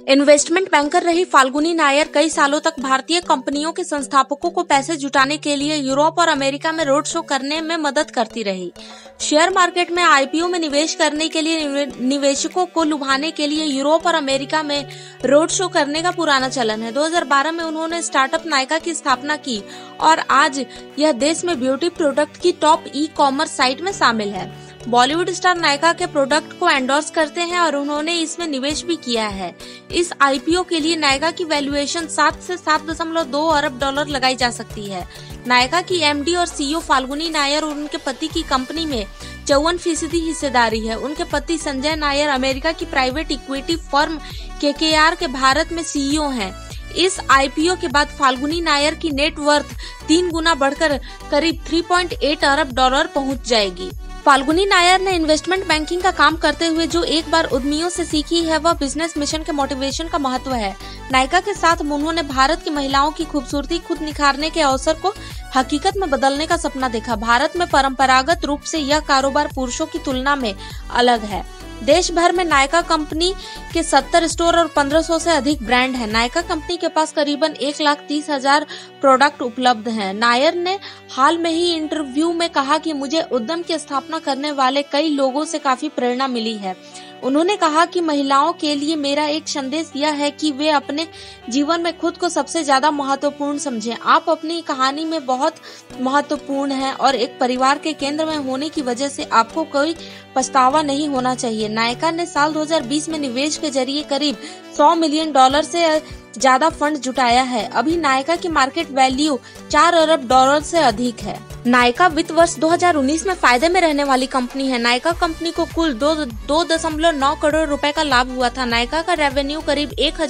Investment banker रही फाल्गुनी नायर कई सालों तक भारतीय कंपनियों के संस्थापकों को पैसे जुटाने के लिए यूरोप और अमेरिका में रोड शो करने में मदद करती रही। शेयर मार्केट में आईपीओ में निवेश करने के लिए निवेशकों को लुभाने के लिए यूरोप और अमेरिका में रोड शो करने का पुराना चलन है। 2012 में उन्होंने स्टार्टअप नायका की स्थापना की और आज यह देश में ब्यूटी प्रोडक्ट की टॉप ई-कॉमर्स साइट में शामिल है। बॉलीवुड स्टार नायका के प्रोडक्ट को एंडोर्स करते हैं और उन्होंने इसमें निवेश भी किया है। इस आईपीओ के लिए नायका की वैल्यूएशन 7 से 7.2 अरब डॉलर लगाई जा सकती है। नायका की एमडी और सीईओ फाल्गुनी नायर और उनके पति की कंपनी में 54% हिस्सेदारी है। उनके पति संजय नायर अमेरिका की प्राइवेट इक्विटी फर्म केकेआर के भारत में सीईओ हैं। इस आईपीओ के बाद फाल्गुनी नायर की नेट वर्थ 3 गुना बढ़कर करीब 3.8 अरब डॉलर पहुंच जाएगी। फाल्गुनी नायर ने इन्वेस्टमेंट बैंकिंग का काम करते हुए जो एक बार उद्यमियों से सीखी है वह बिजनेस मिशन के मोटिवेशन का महत्व है। नायका के साथ उन्होंने भारत की महिलाओं की खूबसूरती खुद निखारने के अवसर को हकीकत में बदलने का सपना देखा। भारत में परंपरागत रूप से यह कारोबार पुरुषों की तुलना में अलग है। देश भर में नायका कंपनी के 70 स्टोर और 1500 से अधिक ब्रांड हैं। नायका कंपनी के पास करीबन 1,30,000 प्रोडक्ट उपलब्ध हैं। नायर ने हाल में ही इंटरव्यू में कहा कि मुझे उद्यम की स्थापना करने वाले कई लोगों से काफी प्रेरणा मिली है। उन्होंने कहा कि महिलाओं के लिए मेरा एक संदेश यह है कि वे अपने जीवन में खुद को सबसे ज्यादा महत्वपूर्ण समझें। आप अपनी कहानी में बहुत महत्वपूर्ण हैं और एक परिवार के केंद्र में होने की वजह से आपको कोई पछतावा नहीं होना चाहिए। नायका ने साल 2020 में निवेश के जरिए करीब $100 मिलियन से ज्यादा फंड जुटाया है। अभी नायका की मार्केट वैल्यू 4 अरब डॉलर से अधिक है। नायका वित्त वर्ष 2019 में फायदे में रहने वाली कंपनी है। नायका कंपनी को कुल 2.9 करोड़ रुपए का लाभ हुआ था। नायका का रेवेन्यू करीब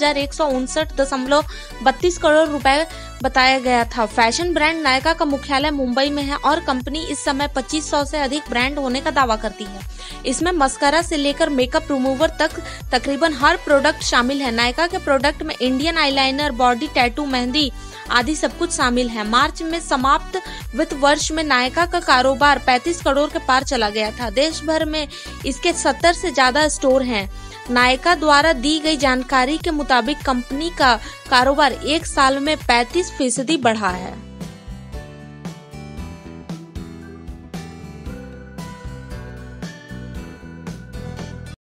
1,159.32 करोड़ रुपए बताया गया था। फैशन ब्रांड नायका का मुख्यालय मुंबई में है और कंपनी इस समय 2500 से अधिक ब्रांड होने का दावा करती है। इसमें मस्कारा से लेकर मेकअप रिमूवर तक तकरीबन हर प्रोडक्ट शामिल है। नायका के प्रोडक्ट में Indian eyeliner, body tattoo, mehndi आदि सब कुछ शामिल है। मार्च में समाप्त वित्त वर्ष में नायका का कारोबार 35 करोड़ के पार चला गया था। देश भर में इसके 70 से ज्यादा स्टोर हैं। नायका द्वारा दी गई जानकारी के मुताबिक कंपनी का कारोबार एक साल में 35% बढ़ा है।